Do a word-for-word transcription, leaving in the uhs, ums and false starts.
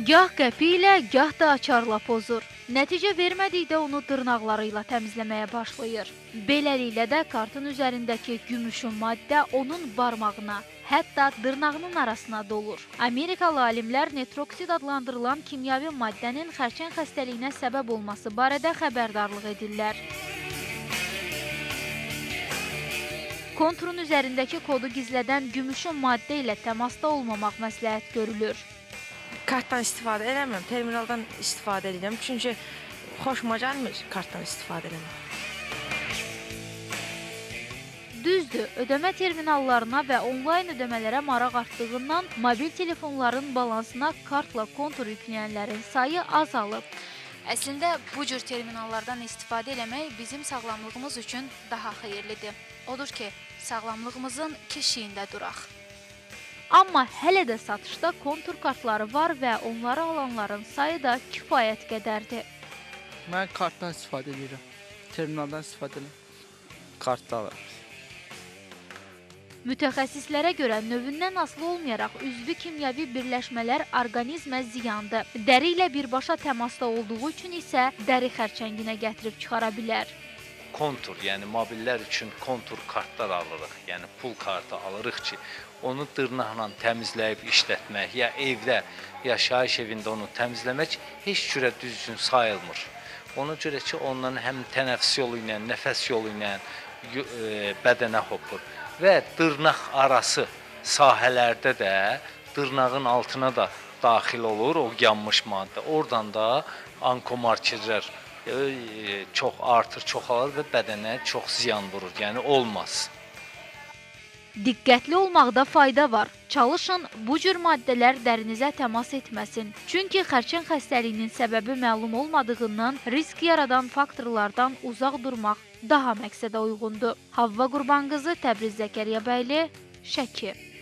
Gah qəpi ilə, gah da açarla pozur. Nəticə vermədikdə onu dırnaqları ilə təmizləməyə başlayır. Beləliklə də kartın üzərindəki gümüşün maddə onun barmağına, hətta dırnağının arasına dolur. Amerikalı alimlər nitroksid adlandırılan kimyəvi maddənin xərçəng xəstəliyinə səbəb olması barədə xəbərdarlıq edirlər. Konturun üzərindəki kodu gizlədən gümüşün maddə ilə təmasda olmamaq məsləhət görülür. Kartdan istifadə eləmirəm, terminaldan istifadə edirəm. Çünki xoşuma gəlmir kartdan istifadə eləmək. Düzdür, ödəmə terminallarına və onlayn ödəmələrə maraq artdığından mobil telefonların balansına kartla kontur yükləyənlərin sayı azalıb. Əslində, bu cür terminallardan istifadə eləmək bizim sağlamlığımız üçün daha xeyirlidir. Odur ki, sağlamlığımızın keşiyində duraq. Amma hələ də satışda kontur kartları var və onları alanların sayı da kifayət qədərdir. Mən kartdan istifadə edirəm, terminaldan istifadə edirəm. Kartda alırım. Mütəxəssislərə görə növündən asılı olmayaraq üzvü kimyəvi birləşmələr orqanizmə ziyandır. Dəri ilə birbaşa təmasda olduğu üçün isə dəri xərçənginə gətirib çıxara bilər. Kontur, yəni mobillər üçün kontur kartlar alırıq, yəni pul kartı alırıq ki, onu dırnaqla təmizləyib işlətmək, ya evdə, yaşayış evində onu təmizləmək heç cürə düzgün sayılmır. Ona görə ki, ondan həm tənəffüs yolu ilə, nəfəs yolu ilə bədənə hopur və dırnaq arası sahələrdə də dırnağın altına da daxil olur o yanmış maddə. Oradan da onkomarkerlər çox artır, çoxalır və bədənə çox ziyan vurur, yəni olmaz. Diqqətli olmaqda fayda var. Çalışın bu cür maddələr dərinizə təmas etməsin. Çünki xərçəng xəstəliyinin səbəbi məlum olmadığından risk yaradan faktorlardan uzaq durmaq daha məqsədə uyğundur. Havva Qurbanqızı, Təbriz Zəkəriyyabəyli, Şəki.